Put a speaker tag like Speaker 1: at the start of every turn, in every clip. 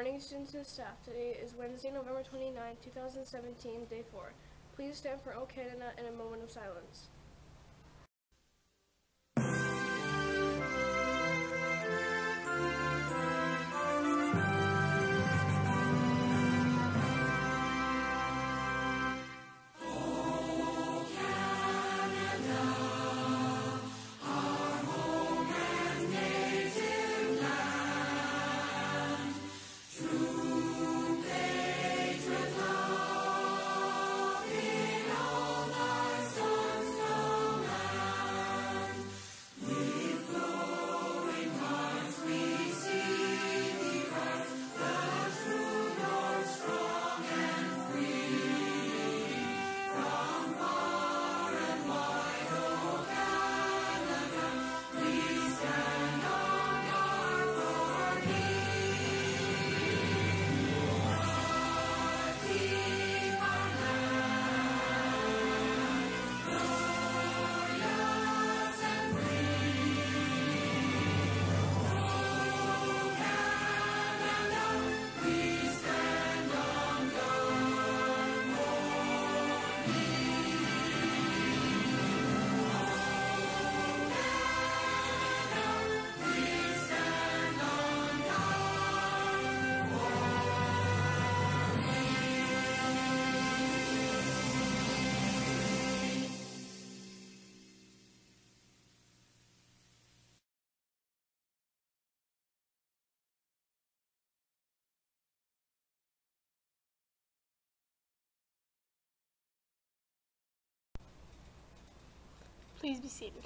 Speaker 1: morning, students and staff. Today is Wednesday, November 29, 2017, day 4. Please stand for O Canada in a moment of silence. Please be seated.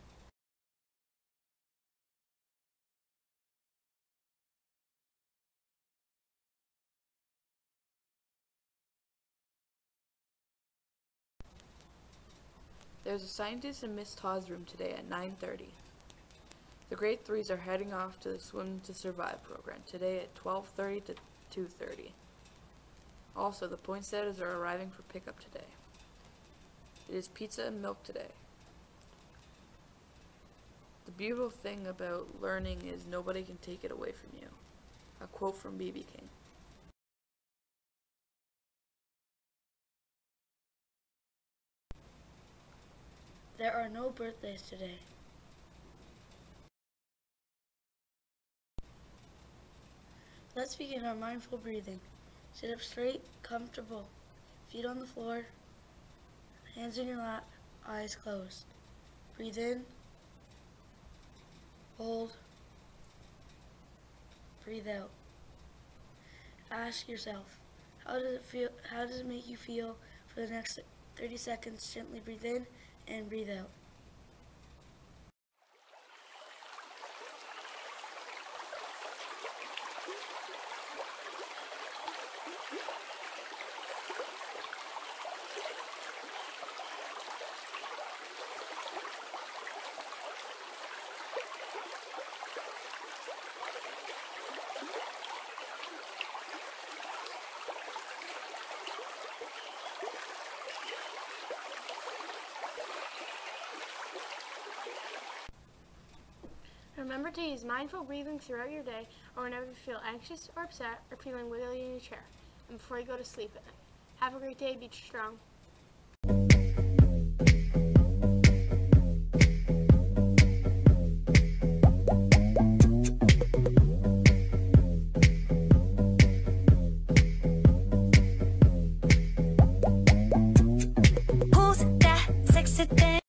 Speaker 2: There's a scientist in Miss Todd's room today at 9:30. The grade 3s are heading off to the Swim to Survive program today at 12:30 to 2:30. Also, the poinsettias are arriving for pickup today. It is pizza and milk today. The beautiful thing about learning is nobody can take it away from you. A quote from B.B. King.
Speaker 3: There are no birthdays today. Let's begin our mindful breathing. Sit up straight, comfortable, feet on the floor, hands in your lap, eyes closed. Breathe in, hold, breathe out. Ask yourself, how does it make you feel for the next 30 seconds? Gently breathe in and breathe out.
Speaker 1: Remember to use mindful breathing throughout your day or whenever you feel anxious or upset or feeling wiggly in your chair and before you go to sleep at night. Have a great day. Be strong.